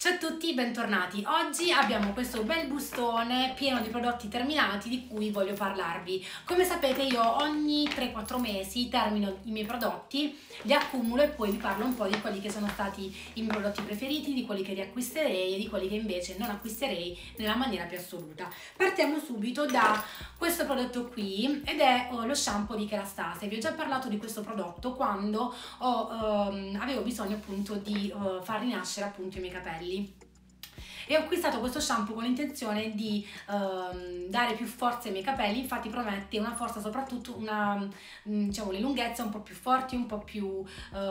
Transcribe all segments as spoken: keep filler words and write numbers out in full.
Ciao a tutti, bentornati. Oggi abbiamo questo bel bustone pieno di prodotti terminati di cui voglio parlarvi. Come sapete io ogni tre quattro mesi termino i miei prodotti, li accumulo e poi vi parlo un po' di quelli che sono stati i miei prodotti preferiti, di quelli che riacquisterei e di quelli che invece non acquisterei nella maniera più assoluta. Partiamo subito da questo prodotto qui ed è oh, lo shampoo di Kerastase. Vi ho già parlato di questo prodotto quando ho, um, avevo bisogno appunto di uh, far rinascere appunto i miei capelli. E ho acquistato questo shampoo con l'intenzione di ehm, dare più forza ai miei capelli. Infatti promette una forza, soprattutto una, diciamo, le lunghezze un po' più forti, un po' più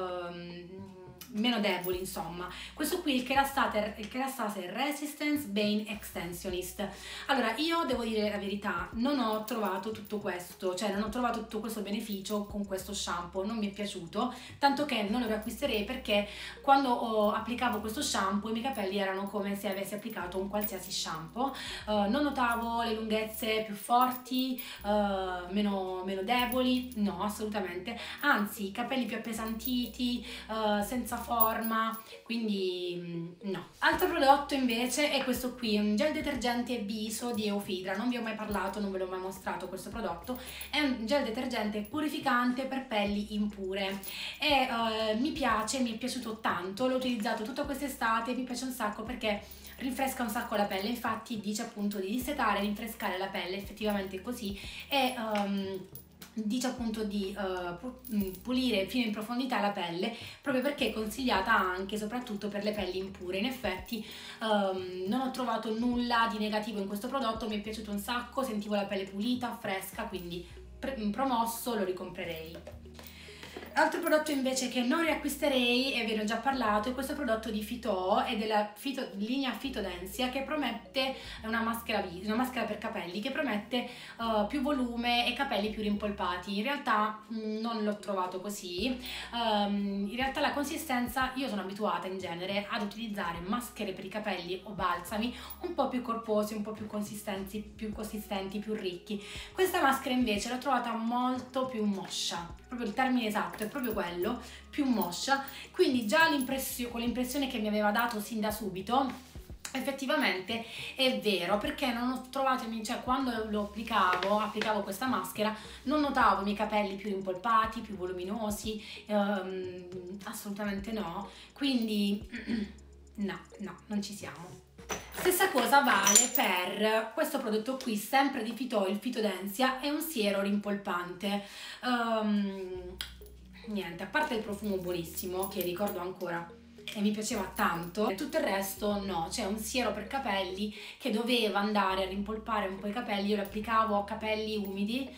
ehm, meno deboli, insomma. Questo qui è il Kerastase, il Kerastase Resistance Bane Extensionist. Allora, io devo dire la verità, non ho trovato tutto questo, cioè non ho trovato tutto questo beneficio con questo shampoo, non mi è piaciuto, tanto che non lo riacquisterei perché quando ho, applicavo questo shampoo i miei capelli erano come se avessi applicato un qualsiasi shampoo. Uh, non notavo le lunghezze più forti, uh, meno, meno deboli, no, assolutamente, anzi i capelli più appesantiti, uh, senza forma, quindi no. Altro prodotto invece è questo qui, un gel detergente viso di Eufidra. Non vi ho mai parlato, non ve l'ho mai mostrato questo prodotto. È un gel detergente purificante per pelli impure e uh, mi piace, mi è piaciuto tanto, l'ho utilizzato tutta quest'estate, mi piace un sacco perché rinfresca un sacco la pelle. Infatti dice appunto di dissetare, rinfrescare la pelle, effettivamente è così, e um, dice appunto di uh, pulire fino in profondità la pelle, proprio perché è consigliata anche e soprattutto per le pelli impure. In effetti um, non ho trovato nulla di negativo in questo prodotto, mi è piaciuto un sacco, sentivo la pelle pulita, fresca, quindi promosso, lo ricomprerei. Altro prodotto invece che non riacquisterei, e ve ne ho già parlato, è questo prodotto di Phyto e della Phyto, linea Phytodensia, che promette una maschera, una maschera per capelli che promette uh, più volume e capelli più rimpolpati. In realtà mh, non l'ho trovato così. Um, in realtà la consistenza, io sono abituata in genere ad utilizzare maschere per i capelli o balsami un po' più corposi, un po' più consistenti, più consistenti, più ricchi. Questa maschera invece l'ho trovata molto più moscia, proprio il termine esatto è proprio quello, più moscia, quindi già l'impressione, con l'impressione che mi aveva dato sin da subito, effettivamente è vero, perché non ho trovato, cioè quando lo applicavo, applicavo questa maschera, non notavo i miei capelli più rimpolpati, più voluminosi, ehm, assolutamente no, quindi no, no, non ci siamo. Stessa cosa vale per questo prodotto qui, sempre di Phyto, il Phytodensia, è un siero rimpolpante. Um, niente, a parte il profumo buonissimo, che ricordo ancora e mi piaceva tanto, tutto il resto no. C'è un siero per capelli che doveva andare a rimpolpare un po' i capelli, io lo applicavo a capelli umidi,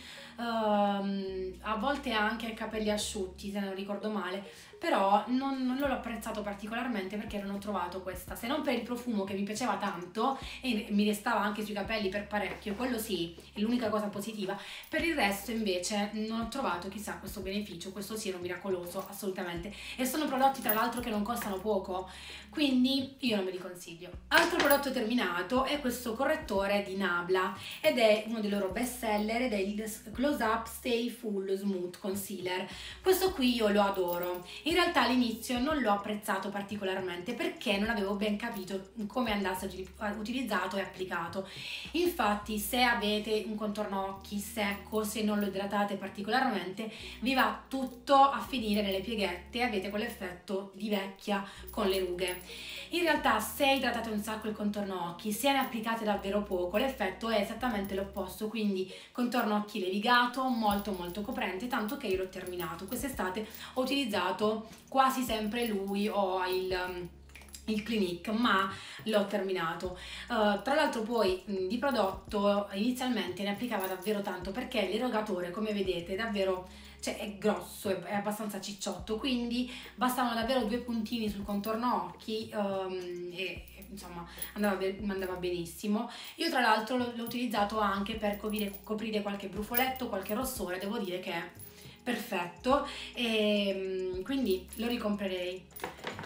um, a volte anche a capelli asciutti se non ricordo male, però non, non l'ho apprezzato particolarmente perché non ho trovato questa, se non per il profumo che mi piaceva tanto e mi restava anche sui capelli per parecchio, quello sì, è l'unica cosa positiva. Per il resto invece non ho trovato chissà questo beneficio, questo siero miracoloso, assolutamente, e sono prodotti tra l'altro che non costano poco, quindi io non me li consiglio. Altro prodotto terminato è questo correttore di Nabla ed è uno dei loro best seller ed è il Close Up Stay Full Smooth Concealer. Questo qui io lo adoro. In realtà all'inizio non l'ho apprezzato particolarmente perché non avevo ben capito come andasse utilizzato e applicato. Infatti se avete un contorno occhi secco, se non lo idratate particolarmente, vi va tutto a finire nelle pieghette e avete quell'effetto di vecchia con le rughe. In realtà se idratate un sacco il contorno occhi, se ne applicate davvero poco, l'effetto è esattamente l'opposto, quindi contorno occhi levigato, molto molto coprente, tanto che io l'ho terminato. Quest'estate ho utilizzato quasi sempre lui o il, il Clinique, ma l'ho terminato. Uh, tra l'altro poi mh, di prodotto inizialmente ne applicava davvero tanto perché l'erogatore, come vedete, è davvero, cioè è grosso, è, è abbastanza cicciotto, quindi bastavano davvero due puntini sul contorno occhi um, e insomma andava, be andava benissimo. Io tra l'altro l'ho utilizzato anche per coprire, coprire qualche brufoletto, qualche rossore, devo dire che è perfetto e quindi lo ricomprerei.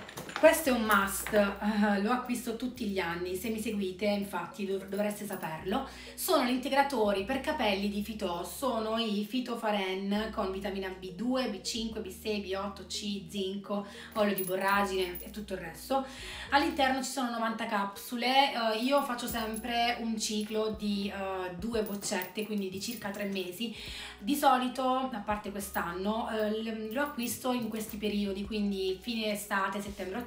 Questo è un must, uh, lo acquisto tutti gli anni, se mi seguite infatti dov dovreste saperlo. Sono gli integratori per capelli di Phyto, sono i Phytofaren con vitamina B due, B cinque, B sei, B otto, C, zinco, olio di borragine e tutto il resto. All'interno ci sono novanta capsule, uh, io faccio sempre un ciclo di uh, due boccette, quindi di circa tre mesi. Di solito, a parte quest'anno, uh, lo acquisto in questi periodi, quindi fine estate, settembre-ottobre,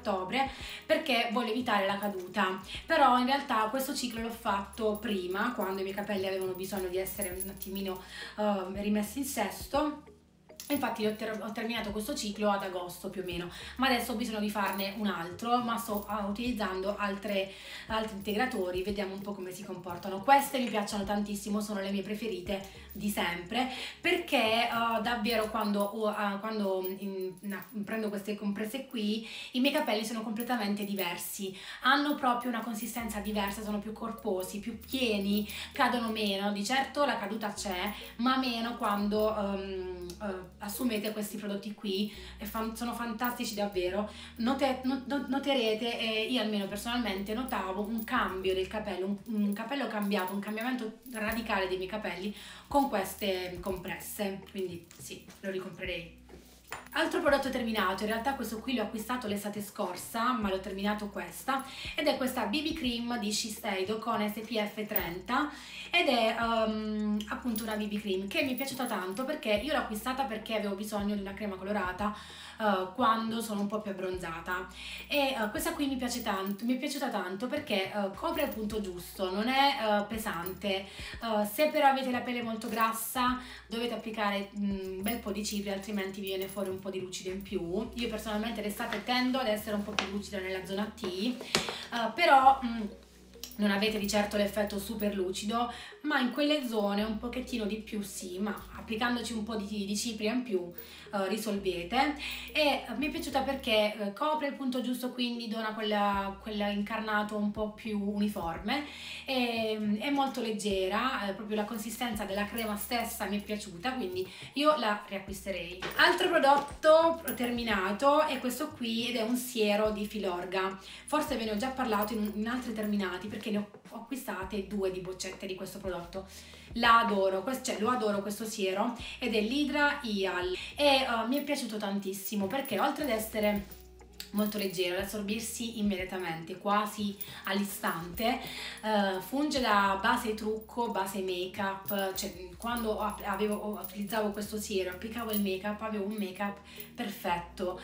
perché voglio evitare la caduta. Però in realtà questo ciclo l'ho fatto prima, quando i miei capelli avevano bisogno di essere un attimino uh, rimessi in sesto. Infatti ho, ter ho terminato questo ciclo ad agosto più o meno, ma adesso ho bisogno di farne un altro, ma sto uh, utilizzando altre, altri integratori, vediamo un po' come si comportano. Queste mi piacciono tantissimo, sono le mie preferite di sempre, perché uh, davvero quando, uh, quando in, in, prendo queste compresse qui, i miei capelli sono completamente diversi, hanno proprio una consistenza diversa, sono più corposi, più pieni, cadono meno. Di certo la caduta c'è, ma meno quando um, uh, assumete questi prodotti qui, e fan, sono fantastici davvero. Note, not, noterete, e io almeno personalmente notavo un cambio del capello, un, un capello cambiato, un cambiamento radicale dei miei capelli con queste compresse, quindi sì, lo ricomprerei. Altro prodotto terminato, in realtà questo qui l'ho acquistato l'estate scorsa, ma l'ho terminato questa, ed è questa B B Cream di Shiseido con S P F trenta, ed è um, appunto una B B Cream che mi è piaciuta tanto, perché io l'ho acquistata perché avevo bisogno di una crema colorata uh, quando sono un po' più abbronzata, e uh, questa qui mi piace tanto, mi è piaciuta tanto perché uh, copre il punto giusto, non è uh, pesante. Uh, se però avete la pelle molto grassa dovete applicare un bel po' di cipria, altrimenti vi viene fuori un po' di lucido in più. Io personalmente d'estate tendo ad essere un po' più lucida nella zona T, uh, però mh, non avete di certo l'effetto super lucido, ma in quelle zone un pochettino di più sì, ma applicandoci un po' di, di cipria in più uh, risolvete. E uh, mi è piaciuta perché uh, copre il punto giusto, quindi dona quella, quella incarnato un po' più uniforme, e, um, è molto leggera, uh, proprio la consistenza della crema stessa mi è piaciuta, quindi io la riacquisterei. Altro prodotto terminato è questo qui, ed è un siero di Filorga. Forse ve ne ho già parlato in, in altri terminati, perché ne ho acquistate due di boccette di questo prodotto. La adoro, cioè lo adoro questo siero, ed è l'Hydra Hyal, e uh, mi è piaciuto tantissimo perché oltre ad essere molto leggero, ad assorbirsi immediatamente, quasi all'istante, uh, funge da base trucco, base make up, cioè quando avevo, utilizzavo questo siero, applicavo il make up, avevo un make up perfetto.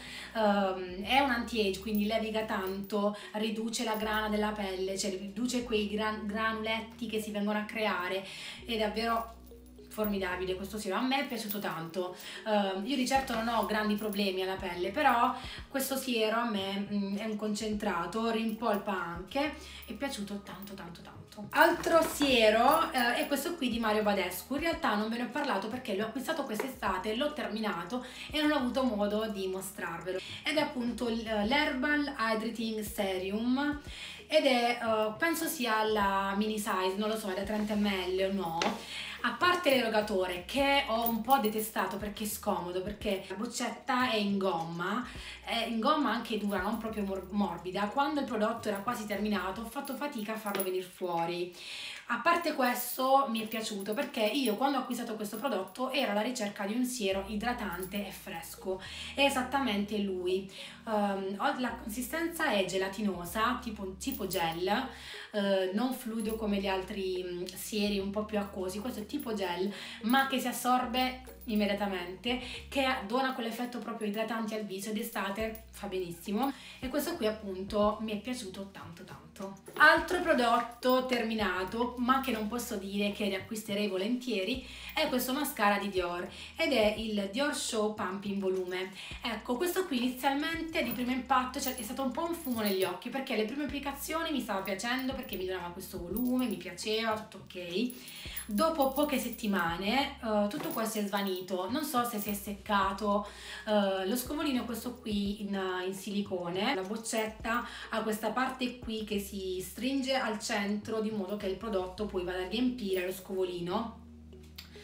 Um, è un anti-age, quindi leviga tanto, riduce la grana della pelle, cioè riduce quei gran, granuletti che si vengono a creare, è davvero formidabile questo siero, a me è piaciuto tanto. Uh, io di certo non ho grandi problemi alla pelle, però questo siero a me mh, è un concentrato, rimpolpa anche, è piaciuto tanto tanto tanto. Altro siero uh, è questo qui di Mario Badescu. In realtà non ve ne ho parlato perché l'ho acquistato quest'estate, l'ho terminato e non ho avuto modo di mostrarvelo, ed è appunto l'Herbal Hydrating Serum, ed è uh, penso sia la mini size, non lo so, è da trenta millilitri o no. A parte l'erogatore, che ho un po' detestato perché è scomodo, perché la boccetta è in gomma, è in gomma anche dura, non proprio mor morbida. Quando il prodotto era quasi terminato ho fatto fatica a farlo venire fuori. A parte questo mi è piaciuto perché io quando ho acquistato questo prodotto ero alla ricerca di un siero idratante e fresco, è esattamente lui. Um, la consistenza è gelatinosa, tipo, tipo gel, uh, non fluido come gli altri um, sieri un po' più acquosi. Questo è tipo gel, ma che si assorbe immediatamente, che dona quell'effetto proprio idratante al viso, ed d'estate fa benissimo, e questo qui appunto mi è piaciuto tanto tanto. Altro prodotto terminato, ma che non posso dire che riacquisterei volentieri, è questo mascara di Dior, ed è il Dior Show Pump in volume. Ecco, questo qui inizialmente di primo impatto cioè, è stato un po' un fumo negli occhi, perché le prime applicazioni mi stava piacendo perché mi donava questo volume, mi piaceva, tutto ok. Dopo poche settimane uh, tutto questo è svanito, non so se si è seccato. Uh, lo scovolino è questo qui in, in silicone, la boccetta ha questa parte qui che si stringe al centro, di modo che il prodotto poi vada a riempire lo scovolino,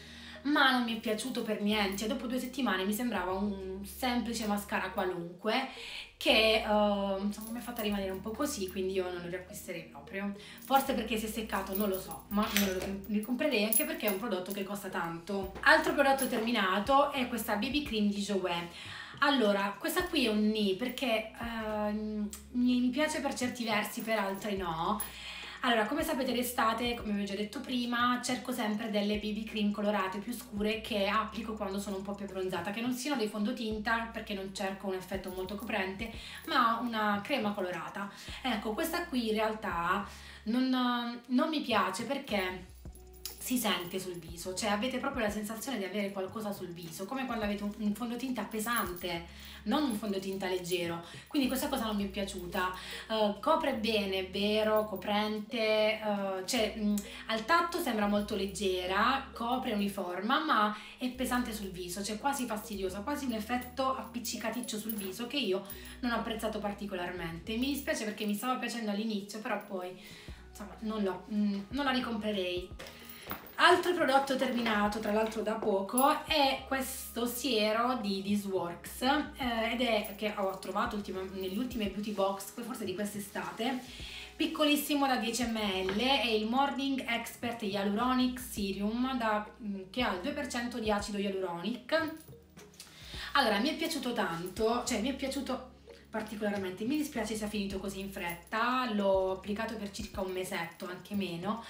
ma non mi è piaciuto per niente. Cioè, dopo due settimane mi sembrava un semplice mascara qualunque che uh, insomma, mi ha fatta rimanere un po' così, quindi io non lo riacquisterei proprio. Forse perché si è seccato, non lo so, ma non lo ricomprerei, anche perché è un prodotto che costa tanto. Altro prodotto terminato è questa B B Cream di Jouer. Allora, questa qui è un nì perché uh, mi, mi piace per certi versi, per altri no. Allora, come sapete d'estate, come vi ho già detto prima, cerco sempre delle B B cream colorate più scure che applico quando sono un po' più abbronzata, che non siano dei fondotinta perché non cerco un effetto molto coprente, ma una crema colorata. Ecco, questa qui in realtà non, non mi piace perché si sente sul viso, cioè avete proprio la sensazione di avere qualcosa sul viso, come quando avete un, un fondotinta pesante, non un fondotinta leggero, quindi questa cosa non mi è piaciuta. Uh, copre bene, è vero, coprente, uh, cioè mh, al tatto sembra molto leggera, copre uniforma, ma è pesante sul viso, cioè quasi fastidiosa, quasi un effetto appiccicaticcio sul viso che io non ho apprezzato particolarmente. Mi dispiace perché mi stava piacendo all'inizio, però poi insomma non, l'ho, mh, non la ricomprerei. Altro prodotto terminato, tra l'altro da poco, è questo siero di This Works eh, ed è che ho trovato nelle ultime beauty box, forse di quest'estate, piccolissimo da dieci millilitri, è il Morning Expert Hyaluronic Serum da, che ha il due per cento di acido hyaluronic. Allora, mi è piaciuto tanto, cioè mi è piaciuto particolarmente, mi dispiace sia finito così in fretta, l'ho applicato per circa un mesetto, anche meno.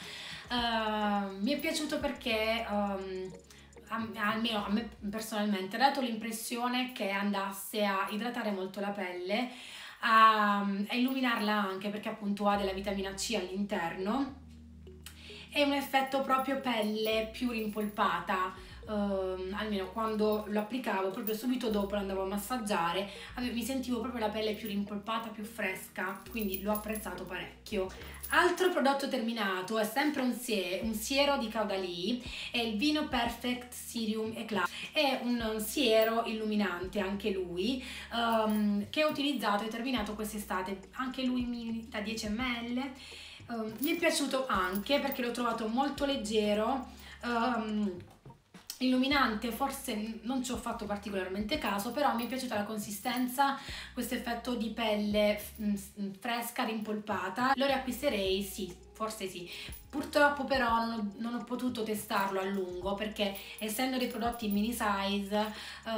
Uh, mi è piaciuto perché um, a, almeno a me personalmente ha dato l'impressione che andasse a idratare molto la pelle, a, a illuminarla anche perché appunto ha della vitamina C all'interno. È un effetto proprio pelle più rimpolpata. Uh, almeno quando lo applicavo, proprio subito dopo lo andavo a massaggiare, mi sentivo proprio la pelle più rimpolpata, più fresca, quindi l'ho apprezzato parecchio. Altro prodotto terminato è sempre un, sie un siero di Caudalie, è il Vino Perfect Serum Eclat, è un siero illuminante anche lui, um, che ho utilizzato e terminato quest'estate, anche lui da dieci millilitri. Um, mi è piaciuto anche perché l'ho trovato molto leggero, um, illuminante, forse non ci ho fatto particolarmente caso, però mi è piaciuta la consistenza, questo effetto di pelle fresca, rimpolpata. Lo riacquisterei? Sì, forse sì. Purtroppo però non ho, non ho potuto testarlo a lungo perché essendo dei prodotti in mini size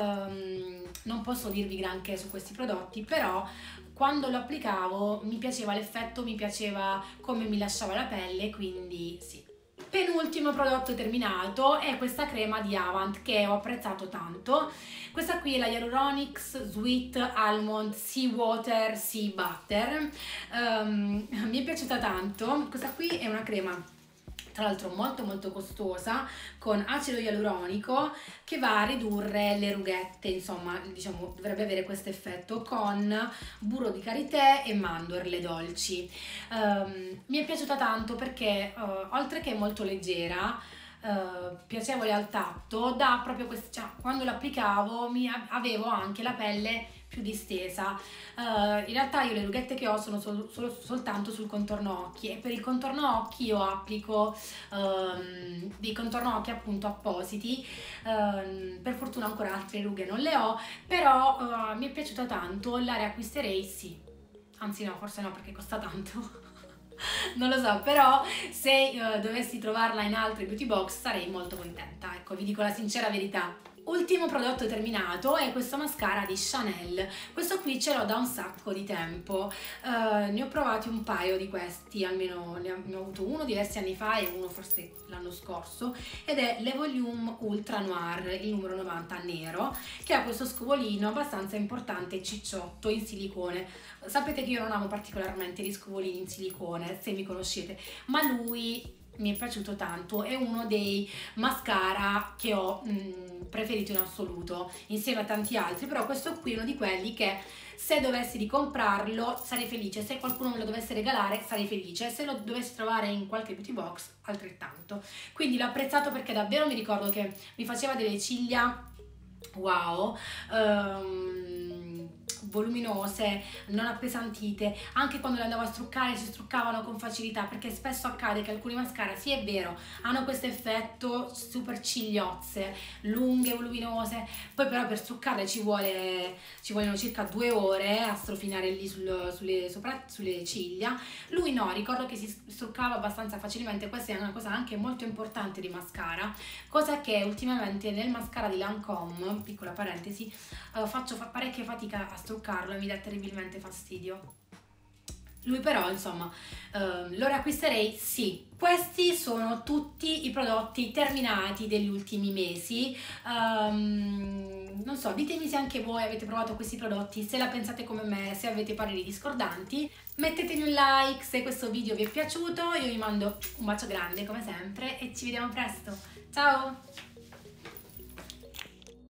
um, non posso dirvi granché su questi prodotti, però quando lo applicavo mi piaceva l'effetto, mi piaceva come mi lasciava la pelle, quindi sì. Penultimo prodotto terminato è questa crema di Avant che ho apprezzato tanto. Questa qui è la Hyaluronics Sweet Almond Sea Water Sea Butter. Um, mi è piaciuta tanto. Questa qui è una crema tra l'altro molto molto costosa, con acido ialuronico che va a ridurre le rughette, insomma diciamo dovrebbe avere questo effetto, con burro di karité e mandorle dolci. Um, mi è piaciuta tanto perché uh, oltre che molto leggera, Uh, piacevole al tatto, da proprio questo, cioè, quando l'applicavo mi avevo anche la pelle più distesa. Uh, in realtà io le rughette che ho sono sol sol soltanto sul contorno occhi, e per il contorno occhi io applico um, dei contorno occhi appunto appositi. Uh, per fortuna ancora altre rughe non le ho, però uh, mi è piaciuta tanto, la riacquisterei sì, anzi no, forse no perché costa tanto. Non lo so, però se uh, dovessi trovarla in altre beauty box sarei molto contenta, ecco, vi dico la sincera verità. Ultimo prodotto terminato è questo mascara di Chanel. Questo qui ce l'ho da un sacco di tempo, uh, ne ho provati un paio di questi, almeno ne ho, ne ho avuto uno diversi anni fa e uno forse l'anno scorso, ed è Le Volume Ultra Noir, il numero novanta nero, che ha questo scovolino abbastanza importante e cicciotto in silicone. Sapete che io non amo particolarmente gli scovolini in silicone, se mi conoscete, ma lui mi è piaciuto tanto, è uno dei mascara che ho mh, preferito in assoluto insieme a tanti altri, però questo qui è uno di quelli che se dovessi ricomprarlo sarei felice, se qualcuno me lo dovesse regalare sarei felice, se lo dovessi trovare in qualche beauty box altrettanto. Quindi l'ho apprezzato perché davvero mi ricordo che mi faceva delle ciglia wow, um, voluminose, non appesantite. Anche quando le andavo a struccare si struccavano con facilità, perché spesso accade che alcuni mascara, sì è vero, hanno questo effetto super cigliozze, lunghe, voluminose, poi però per struccarle ci vuole ci vogliono circa due ore a strofinare lì sul, sulle, sopra, sulle ciglia. Lui no, ricordo che si struccava abbastanza facilmente. Questa è una cosa anche molto importante di mascara, cosa che ultimamente nel mascara di Lancome, piccola parentesi, uh, faccio fa parecchia fatica a struccarlo e mi dà terribilmente fastidio. Lui però, insomma, uh, lo riacquisterei, sì. Questi sono tutti i prodotti terminati degli ultimi mesi. Um, non so, ditemi se anche voi avete provato questi prodotti, se la pensate come me, se avete pareri discordanti. Mettetemi un like se questo video vi è piaciuto, io vi mando un bacio grande come sempre e ci vediamo presto. Ciao!